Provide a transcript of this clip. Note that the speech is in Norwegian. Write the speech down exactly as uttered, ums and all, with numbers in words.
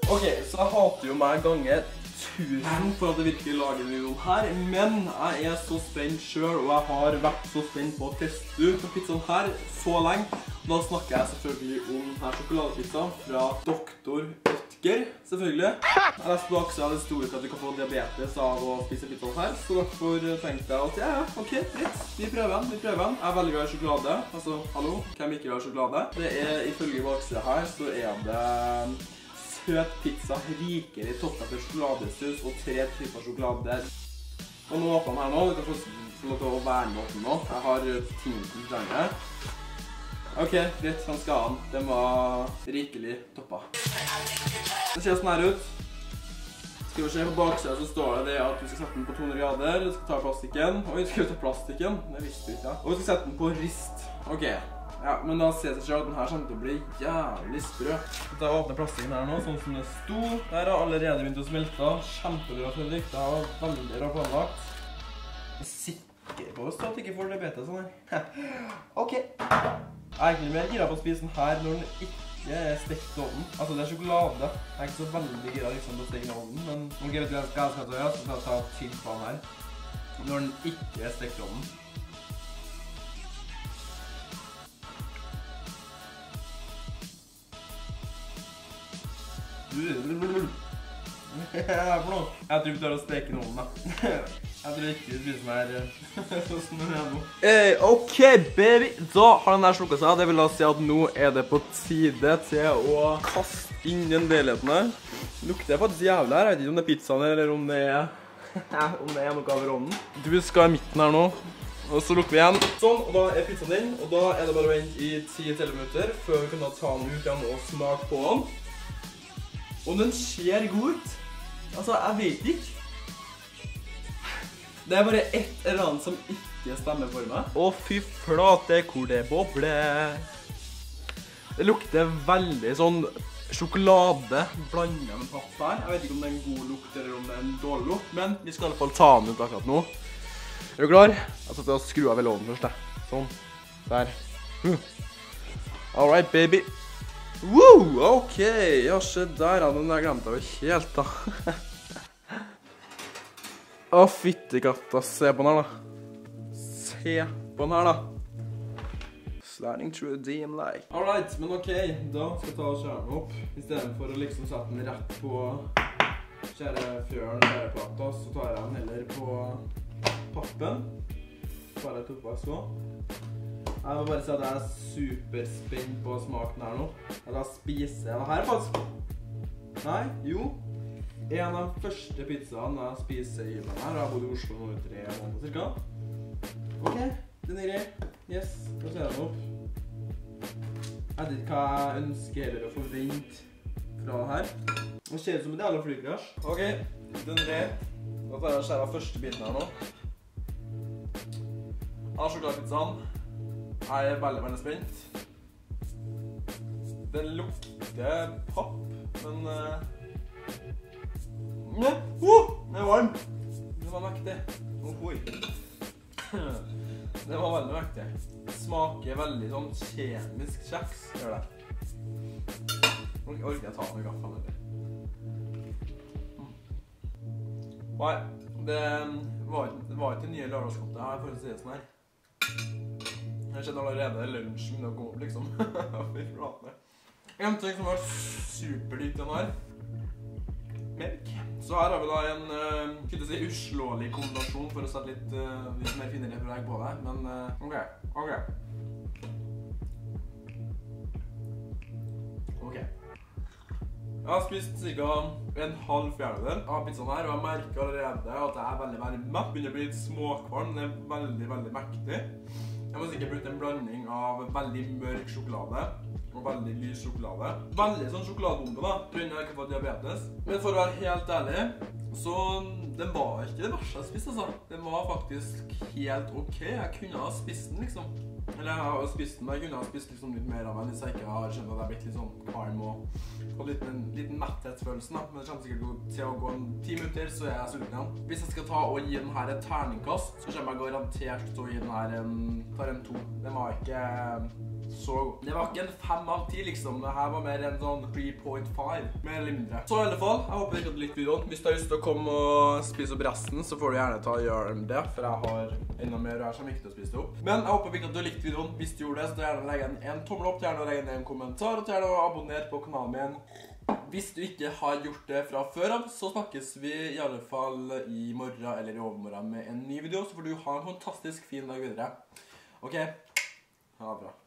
Ok, så jeg hater jo meg ganger tusen for at jeg virkelig lager en video her, men jeg er så spent selv, og jeg har vært så spent på å teste ut den pizzaen her så lenge. Da snakker jeg selvfølgelig om denne sjokoladepizzaen fra doktor Oetker, selvfølgelig. Jeg leste på Aksel det store at du kan få diabetes av å spise pizzaen her, så derfor tenkte jeg at ja, ja, ok, dritt. Vi prøver den, vi prøver den. Jeg velger å ha sjokolade, altså, hallo, hvem ikke vil ha sjokolade? Det er, ifølge baksida her, så er det søt pizza, rikere i toppen for sjokoladesus og tre typer sjokolade. Og nå åpner den her nå, du kan få lov til å være med åpne nå. Jeg har tingene til denne. Ok, greit, han skal ha den. Den var rikelig toppa. Det ser sånn her ut. Skal vi se på baksida så står det det at du skal sette den på to hundre grader, du skal ta plastikken. Oi, skal vi ta plastikken? Det visste vi ikke. Og vi skal sette den på rist. Ok, ja, men da ser det seg selv at den her kommer til å bli jævlig sprø. Da åpner plastikken her nå, sånn som det sto. Der har allerede begynt å smelte. Kjempebra, Fredrik. Det var veldig bra planlagt. Jeg er sikker på at du ikke får diabetes sånn her. Ok. Jeg er egentlig mer gira på å spise den her når den ikke er stekt i ovnen. Altså, det er sjokolade. Jeg er ikke så veldig gira liksom, på å steke i ovnen, men om jeg vet hva jeg skal gjøre, så skal jeg ta tygg på den her. Når den ikke er stekt i ovnen. Hva er det for noe? Jeg tror vi tar og steker i ovnen, da. Jeg tror ikke vi spiser den her sånn som den er nå. Eh, ok, baby. Da har den der slukket seg. Det vil da si at nå er det på tide til å kaste inn den deligheten her. Det lukter faktisk jævlig her. Jeg vet ikke om det er pizzaen eller om det er, om det er noe over ovnen. Du skal i midten her nå. Og så lukker vi igjen. Sånn, og da er pizzaen din. Og da er det bare å vente i ti til elleve minutter før vi kan da ta den ut igjen og smake på den. Og den ser god ut. Altså, jeg vet ikke. Det er bare et eller annet som ikke stemmer for meg. Å, fy flate, hvor det bobler. Det lukter veldig sånn sjokolade blandet med papp her. Jeg vet ikke om det er en god lukt eller om det er en dårlig lukt, men vi skal i hvert fall ta den ut akkurat nå. Er du klar? Jeg skal til å skru av ovnen først, da. Sånn. Der. Alright, baby. Woo! Ok, ja, se der, den der glemte jeg jo helt, da. Å, fyttekatta, se på den her, da. Se på den her, da. Sliding through a dim light. Alright, men ok, da skal jeg ta og skjære den opp. I stedet for å liksom sette den rett på skjærefjøren, skjæreplata, så tar jeg den heller på pappen. Bare et oppvaks nå. Jeg må bare si at jeg er superspent på smaken her nå. Da spiser jeg det her, faktisk. Nei, jo. En av de første pizzaene jeg spiser i den her. Jeg har bodd i Oslo nå i tre måneder cirka. Ok, den er grei. Yes, da ser jeg den opp. Jeg vet ikke hva jeg ønsker eller å forvente fra den her. Det ser ut som et jævla flykrasj. Ok, den er grei. Da tar jeg og skjærer av første biten her nå. Av sjokoladepizzaen. Jeg er veldig, veldig spent. Den lukter papp, men... Ja, oh, den er varm. Den var mektig. Ohoi. Den var veldig mektig. Det smaker veldig sånn kjemisk kjeks, gjør det. Nå orker jeg ta med gaffelen eller. Nei, det var, det var ikke nye lørdagsgodtet her, for å si det sånn her. Jeg skjedde allerede lunsjen med å gå opp, liksom. Fy flate. En ting som var superdyrt den her. Melk. Så her har vi da en, uh, kunne si, uslåelig kombinasjon for å sette litt, uh, litt mer finere preg på det. Men, uh, ok, ok. Ok. Jeg har spist cirka en halv fjerdedel av pizzaen her, og jeg merker allerede at jeg er veldig, veldig mett. Begynner å bli litt småkvalm, den er veldig, veldig mektig. Jeg må sikkert bruke en blanding av veldig mørk sjokolade og veldig lys sjokolade. Veldig sånn sjokoladebombe da, tror jeg ikke får diabetes. Men for å være helt ærlig, så den var ikke det verste jeg spiste, altså. Den var faktisk helt ok. Jeg kunne ha spist den, liksom. Eller jeg har jo spist den, men jeg kunne ha spist liksom litt mer av den hvis jeg ikke har skjønt at jeg har blitt litt sånn kvalm og og liten, liten metthetsfølelsen da. Men det kommer sikkert til å gå en ti minutter, så er jeg sulten igjen. Hvis jeg skal ta og gi den her et terningkast, så kommer jeg garantert til å gi den her en, tar en to. Den var ikke så god. Det var ikke en fem av ti liksom. Det her var mer en sånn tre point fem, mer eller mindre. Så i alle fall, jeg håper dere hadde likt videoen. Hvis du har lyst til å komme og spise opp resten, så får du gjerne ta og gjøre det, for jeg har enda mer her som ikke til å spise det opp. Men jeg håper virkelig at du har likt videoen. Hvis du gjorde det, så gjerne legge en, en tommel opp, gjerne legge en kommentar, og gjerne abonnere på kanalen min. Hvis du ikke har gjort det fra før av, så snakkes vi i alle fall i morgen eller i overmorgen med en ny video, så får du ha en fantastisk fin dag videre. Ok, ha det bra.